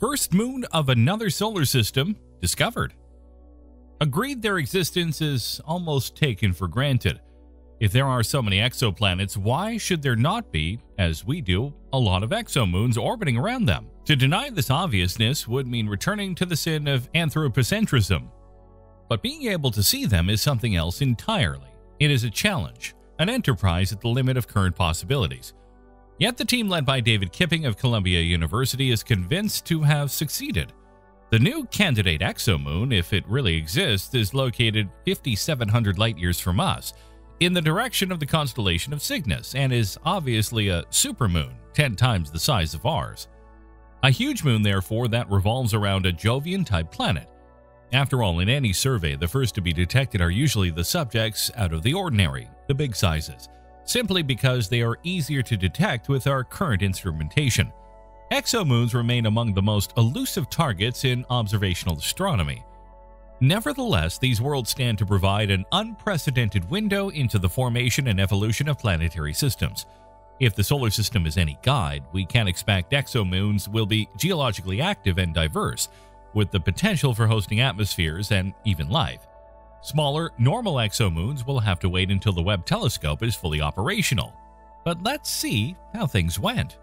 First moon of another solar system discovered. Agreed, their existence is almost taken for granted. If there are so many exoplanets, why should there not be, as we do, a lot of exomoons orbiting around them? To deny this obviousness would mean returning to the sin of anthropocentrism. But being able to see them is something else entirely. It is a challenge, an enterprise at the limit of current possibilities. Yet the team led by David Kipping of Columbia University is convinced to have succeeded. The new candidate exomoon, if it really exists, is located 5,700 light-years from us, in the direction of the constellation of Cygnus, and is obviously a supermoon, 10 times the size of ours. A huge moon, therefore, that revolves around a Jovian-type planet. After all, in any survey, the first to be detected are usually the subjects out of the ordinary, the big sizes, simply because they are easier to detect with our current instrumentation. Exomoons remain among the most elusive targets in observational astronomy. Nevertheless, these worlds stand to provide an unprecedented window into the formation and evolution of planetary systems. If the solar system is any guide, we can expect exomoons will be geologically active and diverse, with the potential for hosting atmospheres and even life. Smaller, normal exomoons will have to wait until the Webb Telescope is fully operational. But let's see how things went.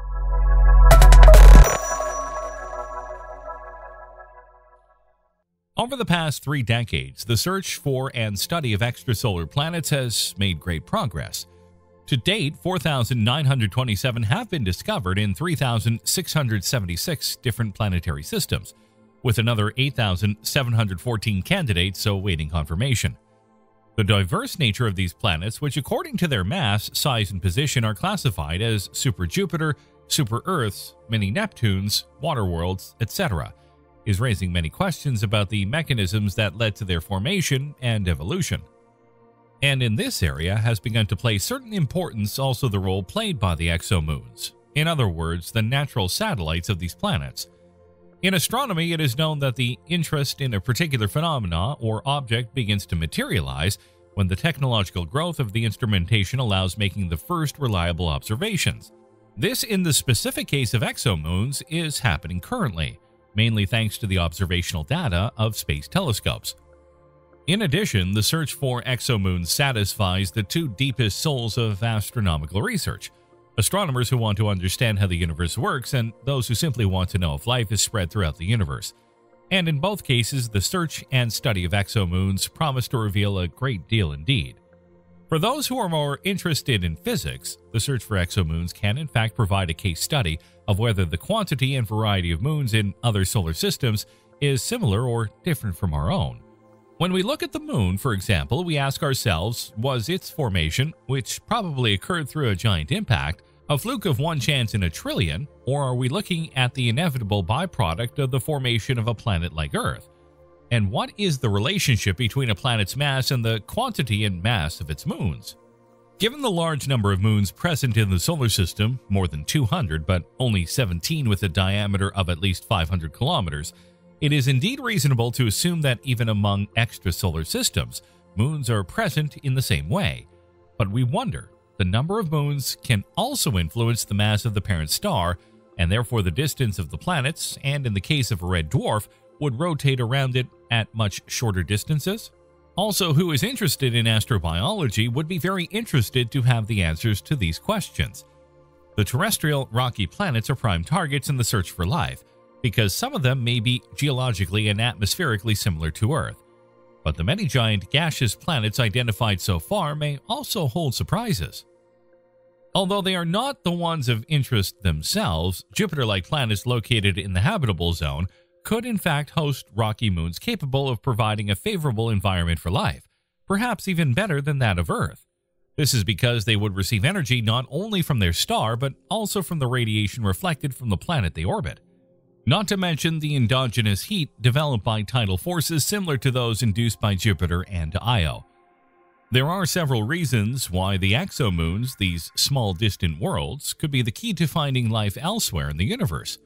Over the past 3 decades, the search for and study of extrasolar planets has made great progress. To date, 4,927 have been discovered in 3,676 different planetary systems, with another 8,714 candidates awaiting confirmation. The diverse nature of these planets, which according to their mass, size, and position are classified as super Jupiter, super Earths, mini Neptunes, water worlds, etc., is raising many questions about the mechanisms that led to their formation and evolution. And in this area has begun to play certain importance also the role played by the exomoons, in other words, the natural satellites of these planets. In astronomy, it is known that the interest in a particular phenomena or object begins to materialize when the technological growth of the instrumentation allows making the first reliable observations. This, in the specific case of exomoons, is happening currently, mainly thanks to the observational data of space telescopes. In addition, the search for exomoons satisfies the 2 deepest souls of astronomical research: astronomers who want to understand how the universe works and those who simply want to know if life is spread throughout the universe. And in both cases, the search and study of exomoons promise to reveal a great deal indeed. For those who are more interested in physics, the search for exomoons can in fact provide a case study of whether the quantity and variety of moons in other solar systems is similar or different from our own. When we look at the moon, for example, we ask ourselves, was its formation, which probably occurred through a giant impact, a fluke of 1 chance in a trillion, or are we looking at the inevitable byproduct of the formation of a planet like Earth? And what is the relationship between a planet's mass and the quantity and mass of its moons? Given the large number of moons present in the solar system, more than 200 but only 17 with a diameter of at least 500 kilometers, it is indeed reasonable to assume that even among extrasolar systems, moons are present in the same way. But we wonder, the number of moons can also influence the mass of the parent star, and therefore the distance of the planets, and in the case of a red dwarf, would rotate around it at much shorter distances? Also, who is interested in astrobiology would be very interested to have the answers to these questions. The terrestrial rocky planets are prime targets in the search for life, because some of them may be geologically and atmospherically similar to Earth. But the many giant gaseous planets identified so far may also hold surprises. Although they are not the ones of interest themselves, Jupiter-like planets located in the habitable zone could in fact host rocky moons capable of providing a favorable environment for life, perhaps even better than that of Earth. This is because they would receive energy not only from their star, but also from the radiation reflected from the planet they orbit. Not to mention the endogenous heat developed by tidal forces similar to those induced by Jupiter and Io. There are several reasons why the exomoons, these small distant worlds, could be the key to finding life elsewhere in the universe.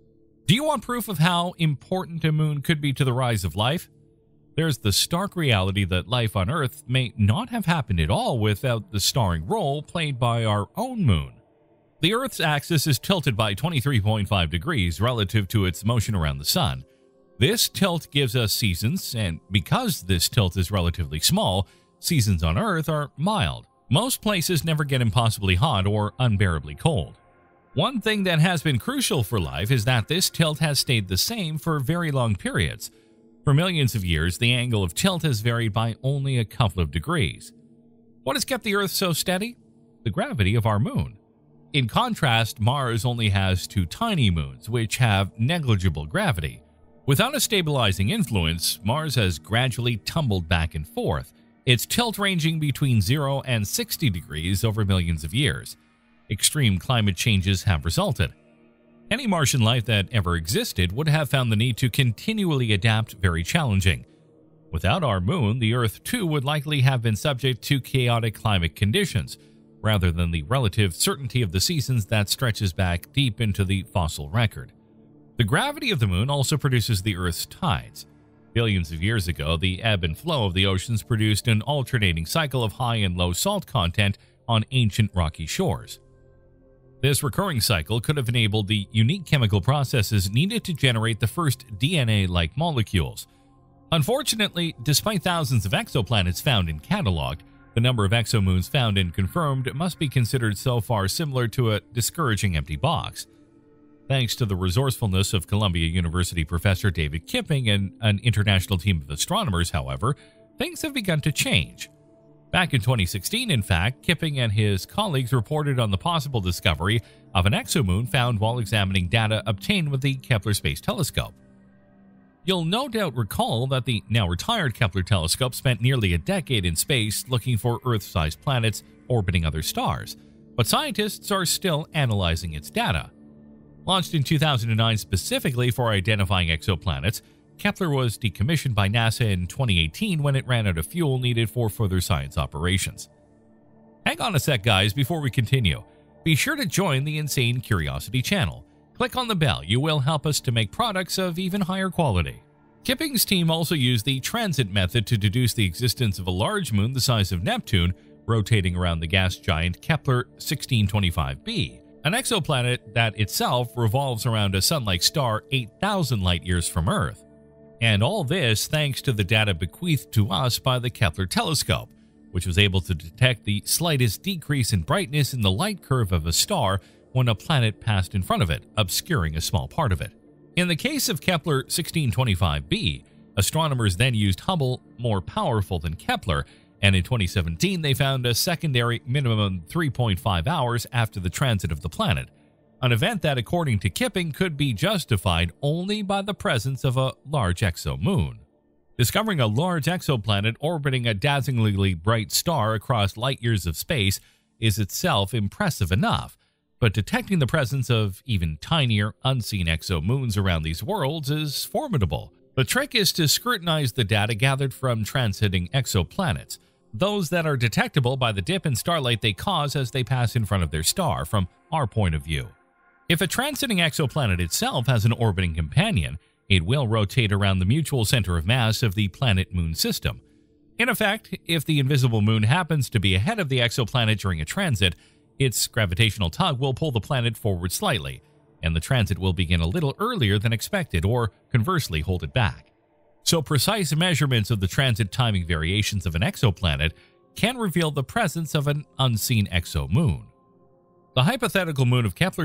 Do you want proof of how important a moon could be to the rise of life? There's the stark reality that life on Earth may not have happened at all without the starring role played by our own moon. The Earth's axis is tilted by 23.5 degrees relative to its motion around the Sun. This tilt gives us seasons, and because this tilt is relatively small, seasons on Earth are mild. Most places never get impossibly hot or unbearably cold. One thing that has been crucial for life is that this tilt has stayed the same for very long periods. For millions of years, the angle of tilt has varied by only a couple of degrees. What has kept the Earth so steady? The gravity of our moon. In contrast, Mars only has two tiny moons, which have negligible gravity. Without a stabilizing influence, Mars has gradually tumbled back and forth, its tilt ranging between 0 and 60 degrees over millions of years. Extreme climate changes have resulted. Any Martian life that ever existed would have found the need to continually adapt very challenging. Without our moon, the Earth too would likely have been subject to chaotic climate conditions, rather than the relative certainty of the seasons that stretches back deep into the fossil record. The gravity of the moon also produces the Earth's tides. Billions of years ago, the ebb and flow of the oceans produced an alternating cycle of high and low salt content on ancient rocky shores. This recurring cycle could have enabled the unique chemical processes needed to generate the first DNA-like molecules. Unfortunately, despite thousands of exoplanets found and cataloged, the number of exomoons found and confirmed must be considered so far similar to a discouraging empty box. Thanks to the resourcefulness of Columbia University professor David Kipping and an international team of astronomers, however, things have begun to change. Back in 2016, in fact, Kipping and his colleagues reported on the possible discovery of an exomoon found while examining data obtained with the Kepler Space Telescope. You'll no doubt recall that the now-retired Kepler telescope spent nearly a decade in space looking for Earth-sized planets orbiting other stars, but scientists are still analyzing its data. Launched in 2009 specifically for identifying exoplanets, Kepler was decommissioned by NASA in 2018 when it ran out of fuel needed for further science operations. Hang on a sec, guys, before we continue. Be sure to join the Insane Curiosity channel. Click on the bell. You will help us to make products of even higher quality. Kipping's team also used the transit method to deduce the existence of a large moon the size of Neptune rotating around the gas giant Kepler 1625b, an exoplanet that itself revolves around a sun-like star 8,000 light-years from Earth. And all this thanks to the data bequeathed to us by the Kepler telescope, which was able to detect the slightest decrease in brightness in the light curve of a star when a planet passed in front of it, obscuring a small part of it. In the case of Kepler 1625b, astronomers then used Hubble, more powerful than Kepler, and in 2017 they found a secondary minimum 3.5 hours after the transit of the planet, an event that, according to Kipping, could be justified only by the presence of a large exomoon. Discovering a large exoplanet orbiting a dazzlingly bright star across light-years of space is itself impressive enough, but detecting the presence of even tinier, unseen exomoons around these worlds is formidable. The trick is to scrutinize the data gathered from transiting exoplanets, those that are detectable by the dip in starlight they cause as they pass in front of their star from our point of view. If a transiting exoplanet itself has an orbiting companion, it will rotate around the mutual center of mass of the planet-moon system. In effect, if the invisible moon happens to be ahead of the exoplanet during a transit, its gravitational tug will pull the planet forward slightly, and the transit will begin a little earlier than expected, or conversely hold it back. So precise measurements of the transit timing variations of an exoplanet can reveal the presence of an unseen exomoon. The hypothetical moon of Kepler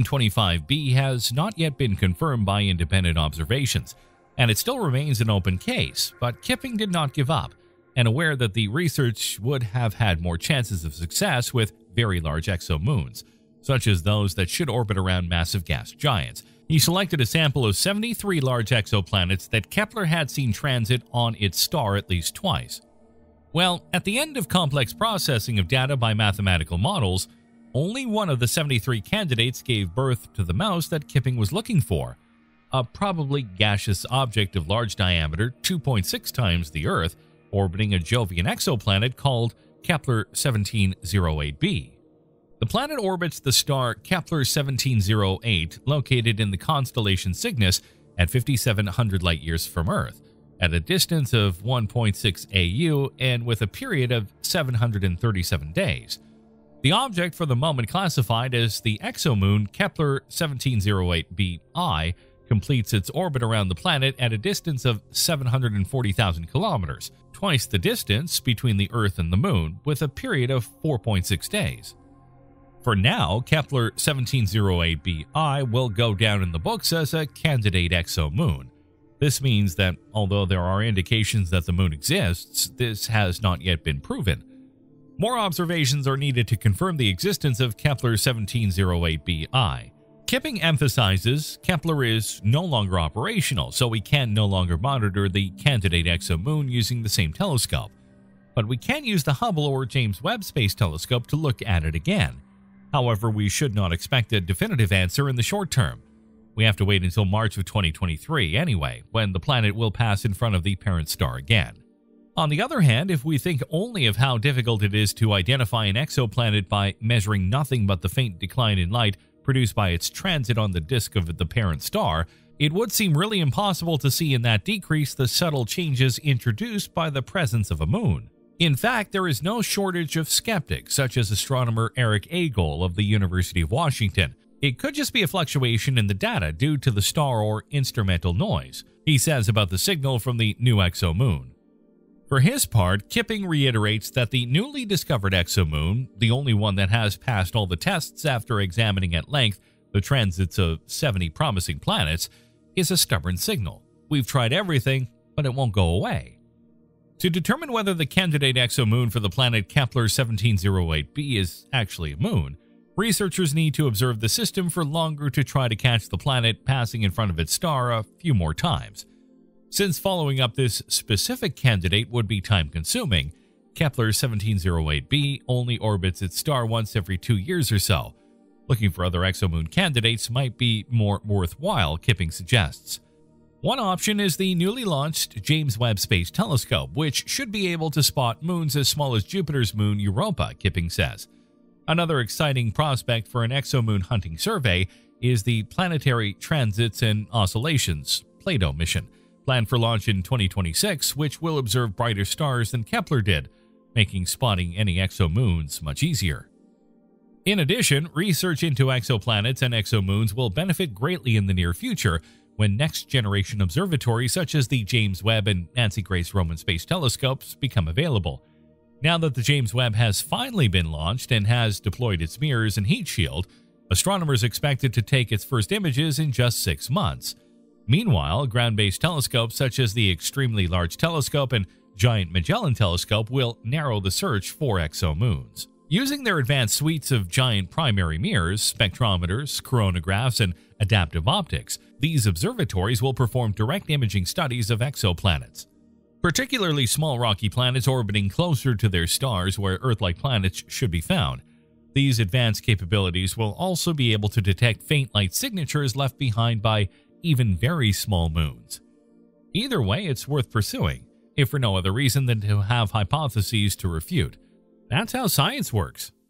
1625b has not yet been confirmed by independent observations, and it still remains an open case, but Kipping did not give up, and aware that the research would have had more chances of success with very large exomoons, such as those that should orbit around massive gas giants. He selected a sample of 73 large exoplanets that Kepler had seen transit on its star at least twice. Well, at the end of complex processing of data by mathematical models, only one of the 73 candidates gave birth to the mouse that Kipping was looking for, a probably gaseous object of large diameter 2.6 times the Earth, orbiting a Jovian exoplanet called Kepler 1708b. The planet orbits the star Kepler 1708, located in the constellation Cygnus at 5,700 light-years from Earth, at a distance of 1.6 AU and with a period of 737 days. The object for the moment classified as the exomoon Kepler 1708b completes its orbit around the planet at a distance of 740,000 kilometers, twice the distance between the Earth and the Moon, with a period of 4.6 days. For now, Kepler 1708b will go down in the books as a candidate exomoon. This means that although there are indications that the Moon exists, this has not yet been proven. More observations are needed to confirm the existence of Kepler 1708b. Kipping emphasizes Kepler is no longer operational, so we can no longer monitor the candidate exomoon using the same telescope. But we can use the Hubble or James Webb Space Telescope to look at it again. However, we should not expect a definitive answer in the short term. We have to wait until March of 2023 anyway, when the planet will pass in front of the parent star again. On the other hand, if we think only of how difficult it is to identify an exoplanet by measuring nothing but the faint decline in light produced by its transit on the disk of the parent star, it would seem really impossible to see in that decrease the subtle changes introduced by the presence of a moon. In fact, there is no shortage of skeptics, such as astronomer Eric Agol of the University of Washington. It could just be a fluctuation in the data due to the star or instrumental noise, he says about the signal from the new exomoon. For his part, Kipping reiterates that the newly discovered exomoon, the only one that has passed all the tests after examining at length the transits of 70 promising planets, is a stubborn signal. We've tried everything, but it won't go away. To determine whether the candidate exomoon for the planet Kepler 1708b is actually a moon, researchers need to observe the system for longer to try to catch the planet passing in front of its star a few more times. Since following up this specific candidate would be time-consuming, Kepler 1708b only orbits its star once every 2 years or so. Looking for other exomoon candidates might be more worthwhile, Kipping suggests. One option is the newly launched James Webb Space Telescope, which should be able to spot moons as small as Jupiter's moon Europa, Kipping says. Another exciting prospect for an exomoon hunting survey is the Planetary Transits and Oscillations (PLATO) mission, planned for launch in 2026, which will observe brighter stars than Kepler did, making spotting any exomoons much easier. In addition, research into exoplanets and exomoons will benefit greatly in the near future when next-generation observatories such as the James Webb and Nancy Grace Roman Space Telescopes become available. Now that the James Webb has finally been launched and has deployed its mirrors and heat shield, astronomers expect it to take its first images in just 6 months. Meanwhile, ground-based telescopes such as the Extremely Large Telescope and Giant Magellan Telescope will narrow the search for exomoons. Using their advanced suites of giant primary mirrors, spectrometers, coronagraphs, and adaptive optics, these observatories will perform direct imaging studies of exoplanets. Particularly small rocky planets orbiting closer to their stars where Earth-like planets should be found. These advanced capabilities will also be able to detect faint light signatures left behind by even very small moons. Either way, it's worth pursuing, if for no other reason than to have hypotheses to refute. That's how science works.